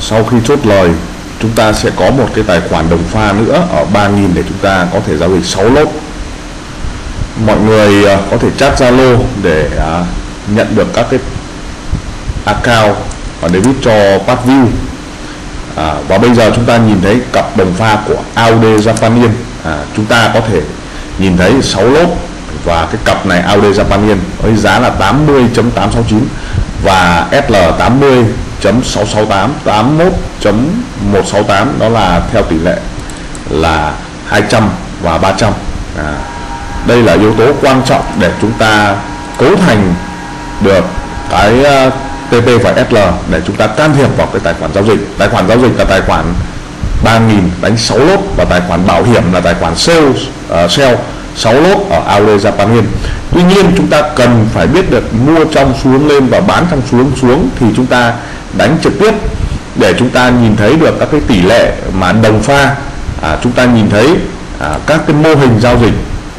sau khi chốt lời, chúng ta sẽ có một cái tài khoản đồng pha nữa ở 3.000 để chúng ta có thể giao dịch 6 lốt. Mọi người có thể chat Zalo để nhận được các cái account và debit cho PassView. Và bây giờ chúng ta nhìn thấy cặp đồng pha của AUD Japan Yen. Chúng ta có thể nhìn thấy 6 lốt và cái cặp này AUD Japan Yen với giá là 80.869 và SL 80.668, 81.168, đó là theo tỷ lệ là 200 và 300. Đây là yếu tố quan trọng để chúng ta cấu thành được cái TP và SL để chúng ta can thiệp vào cái tài khoản giao dịch. Tài khoản giao dịch là tài khoản 3.000 đánh 6 lốt và tài khoản bảo hiểm là tài khoản sell 6 lốt ở AUD Japan Yen. Tuy nhiên chúng ta cần phải biết được mua trong xu hướng lên và bán trong xu hướng xuống thì chúng ta đánh trực tiếp để chúng ta nhìn thấy được các cái tỷ lệ mà đồng pha. Chúng ta nhìn thấy các cái mô hình giao dịch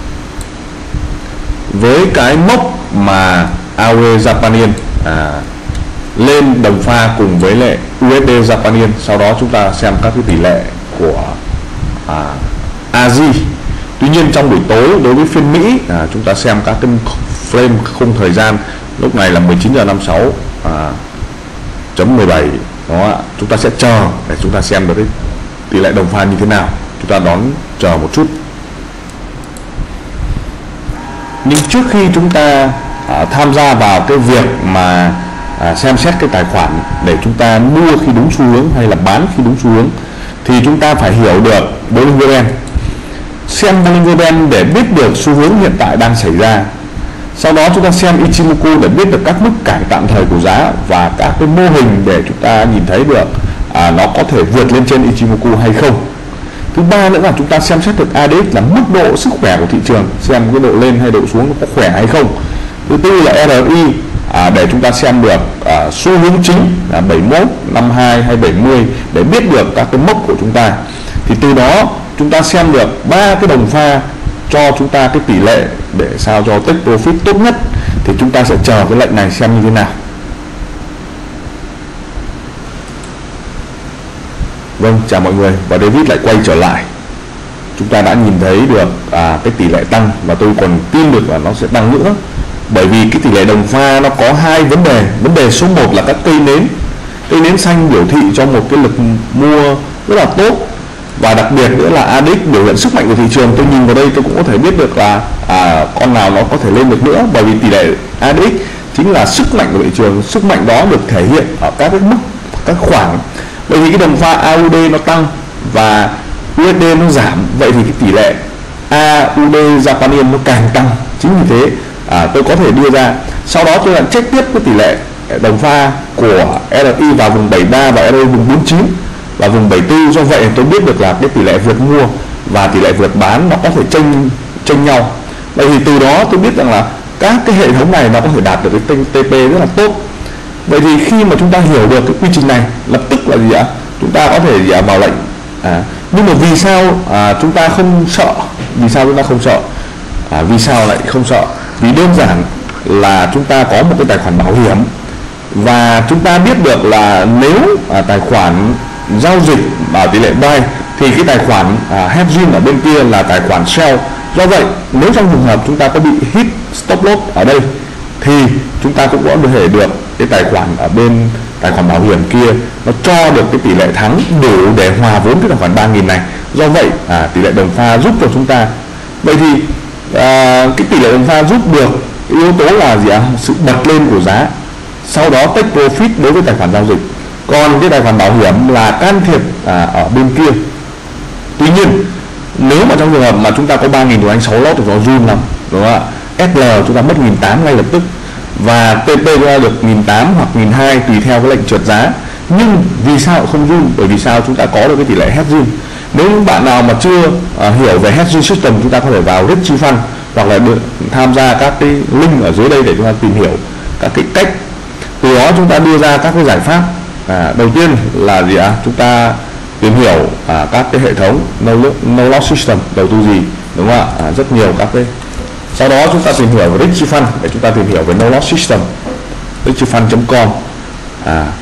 với cái mốc mà AUD Japan Yen lên đồng pha cùng với lại USD Japan Yen. Sau đó chúng ta xem các cái tỷ lệ của AJ. Tuy nhiên trong buổi tối đối với phiên Mỹ, chúng ta xem các cái frame khung thời gian lúc này là 19h56 chấm 17 đó. Chúng ta sẽ chờ để chúng ta xem được cái tỷ lệ đồng pha như thế nào. Chúng ta đón chờ một chút. Nhưng trước khi chúng ta tham gia vào cái việc mà xem xét cái tài khoản để chúng ta mua khi đúng xu hướng hay là bán khi đúng xu hướng thì chúng ta phải hiểu được Bollinger Band. Xem Bollinger Band để biết được xu hướng hiện tại đang xảy ra. Sau đó chúng ta xem Ichimoku để biết được các mức cản tạm thời của giá và các cái mô hình để chúng ta nhìn thấy được nó có thể vượt lên trên Ichimoku hay không. Thứ ba nữa là chúng ta xem xét được ADX là mức độ sức khỏe của thị trường, xem cái độ lên hay độ xuống nó có khỏe hay không. Thứ tư là RSI để chúng ta xem được xu hướng chính là 71, 52 hay 70 để biết được các cái mốc của chúng ta. Thì từ đó chúng ta xem được ba cái đồng pha cho chúng ta cái tỷ lệ để sao cho take profit tốt nhất. Thì chúng ta sẽ chờ cái lệnh này xem như thế nào. Vâng, chào mọi người, và David lại quay trở lại. Chúng ta đã nhìn thấy được cái tỷ lệ tăng và tôi còn tin được là nó sẽ tăng nữa. Bởi vì cái tỷ lệ đồng pha nó có hai vấn đề. Vấn đề số 1 là các cây nến xanh biểu thị cho một cái lực mua rất là tốt. Và đặc biệt nữa là ADX biểu hiện sức mạnh của thị trường. Tôi nhìn vào đây tôi cũng có thể biết được là con nào nó có thể lên được nữa. Bởi vì tỷ lệ ADX chính là sức mạnh của thị trường. Sức mạnh đó được thể hiện ở các cái mức, các khoảng. Bởi vì cái đồng pha AUD nó tăng và USD nó giảm, vậy thì cái tỷ lệ AUD Japan Yen nó càng tăng. Chính vì thế tôi có thể đưa ra. Sau đó tôi lại check tiếp cái tỷ lệ đồng pha của RSI vào vùng 73 và RSI vùng 49 và vùng 74. Do vậy tôi biết được là cái tỷ lệ vượt mua và tỷ lệ vượt bán nó có thể chênh nhau. Vậy thì từ đó tôi biết rằng là các cái hệ thống này nó có thể đạt được cái TP rất là tốt. Vậy thì khi mà chúng ta hiểu được cái quy trình này, lập tức là gì ạ? Chúng ta có thể vào lệnh. Nhưng mà vì sao chúng ta không sợ? Vì sao chúng ta không sợ? Vì sao lại không sợ? Vì đơn giản là chúng ta có một cái tài khoản bảo hiểm và chúng ta biết được là nếu tài khoản giao dịch bảo tỷ lệ buy thì cái tài khoản hedging ở bên kia là tài khoản sell. Do vậy nếu trong trường hợp chúng ta có bị hit stop loss ở đây thì chúng ta cũng có thể được cái tài khoản ở bên tài khoản bảo hiểm kia nó cho được cái tỷ lệ thắng đủ để hòa vốn cái tài khoản 3.000 này. Do vậy tỷ lệ đồng pha giúp cho chúng ta. Vậy thì cái tỷ lệ đồng pha giúp được cái yếu tố là gì ạ? Sự bật lên của giá, sau đó take profit đối với tài khoản giao dịch. Còn cái tài khoản bảo hiểm là can thiệp ở bên kia. Tuy nhiên nếu mà trong trường hợp mà chúng ta có 3.000 của anh 6 lót thì nó run lắm, đúng không ạ? SL chúng ta mất 1.800 ngay lập tức và TP ra được 1.800 hoặc 1.200 tùy theo cái lệnh trượt giá. Nhưng vì sao không run? Bởi vì sao? Chúng ta có được cái tỷ lệ hedging. Nếu những bạn nào mà chưa hiểu về hedging system, chúng ta có thể vào Richie Fund hoặc là tham gia các cái link ở dưới đây để chúng ta tìm hiểu các cái cách. Từ đó chúng ta đưa ra các cái giải pháp. Đầu tiên là gì ạ? Chúng ta tìm hiểu các cái hệ thống no loss system, đầu tư gì, đúng không ạ? Rất nhiều các cái. Sau đó chúng ta tìm hiểu về Richie Fund để chúng ta tìm hiểu về no loss system, richiefund.com.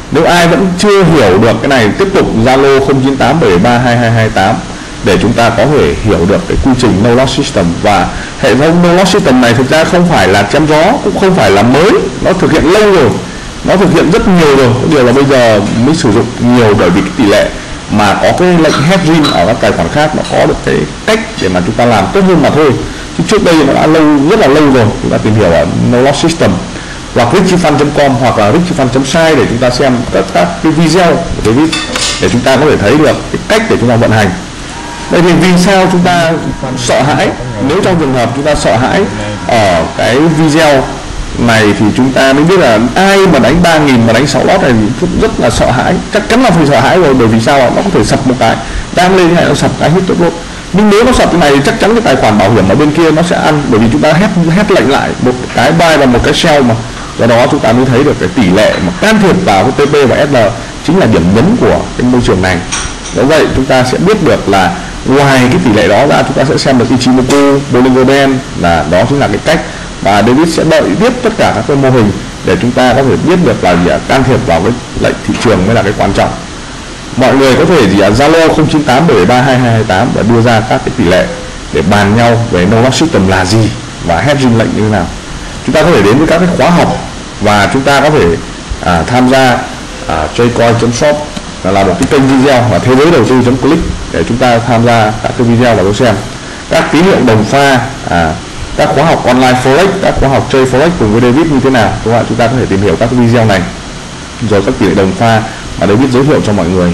Nếu ai vẫn chưa hiểu được cái này, tiếp tục Zalo 0987732228 để chúng ta có thể hiểu được cái quy trình No Loss System. Và hệ thống No Loss System này thực ra không phải là chém gió, cũng không phải là mới, nó thực hiện lâu rồi, nó thực hiện rất nhiều rồi. Điều là bây giờ mới sử dụng nhiều bởi vì cái tỷ lệ mà có cái lệnh hedging ở các tài khoản khác nó có được cái cách để mà chúng ta làm tốt hơn mà thôi. Chứ trước đây nó đã rất là lâu rồi. Chúng ta tìm hiểu ở No Loss System hoặc richyfund.com hoặc là richyfund.site để chúng ta xem các cái video của David để chúng ta có thể thấy được cái cách để chúng ta vận hành. Đây thì vì sao chúng ta sợ hãi? Nếu trong trường hợp chúng ta sợ hãi ở cái video này thì chúng ta mới biết là ai mà đánh 3.000 mà đánh 6 lót này thì rất là sợ hãi, chắc chắn là phải sợ hãi rồi. Bởi vì sao? Nó có thể sập một cái, đang lên hay nó sập cái hết tốt luôn. Nhưng nếu nó sập cái này thì chắc chắn cái tài khoản bảo hiểm ở bên kia nó sẽ ăn, bởi vì chúng ta hét lệnh lại một cái buy và một cái sell mà. Do đó chúng ta mới thấy được cái tỷ lệ mà can thiệp vào cái TP và SL chính là điểm nhấn của cái môi trường này. Do vậy chúng ta sẽ biết được là ngoài cái tỷ lệ đó ra, chúng ta sẽ xem được Ichimoku, Bollinger Band, là đó chính là cái cách. Và David sẽ đợi tiếp tất cả các cái mô hình để chúng ta có thể biết được là can thiệp vào cái lệnh thị trường mới là cái quan trọng. Mọi người có thể Zalo 0987732228 và đưa ra các cái tỷ lệ để bàn nhau về No Loss System là gì và hedging lệnh như thế nào. Chúng ta có thể đến với các cái khóa học và chúng ta có thể tham gia jcoin.shop là một cái kênh video và thế giới đầu tư.click để chúng ta tham gia các cái video và tôi xem các tín hiệu đồng pha, các khóa học online forex, các khóa học chơi forex cùng với David như thế nào. Chúng ta có thể tìm hiểu các cái video này rồi các tỷ lệ đồng pha mà David giới thiệu cho mọi người.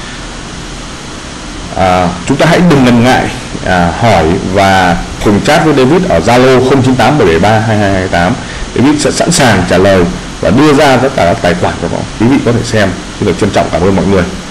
Chúng ta hãy đừng ngần ngại hỏi và cùng chat với David ở Zalo 0987732228. David sẽ sẵn sàng trả lời và đưa ra tất cả các tài khoản của quý vị có thể xem. Xin được trân trọng cảm ơn mọi người.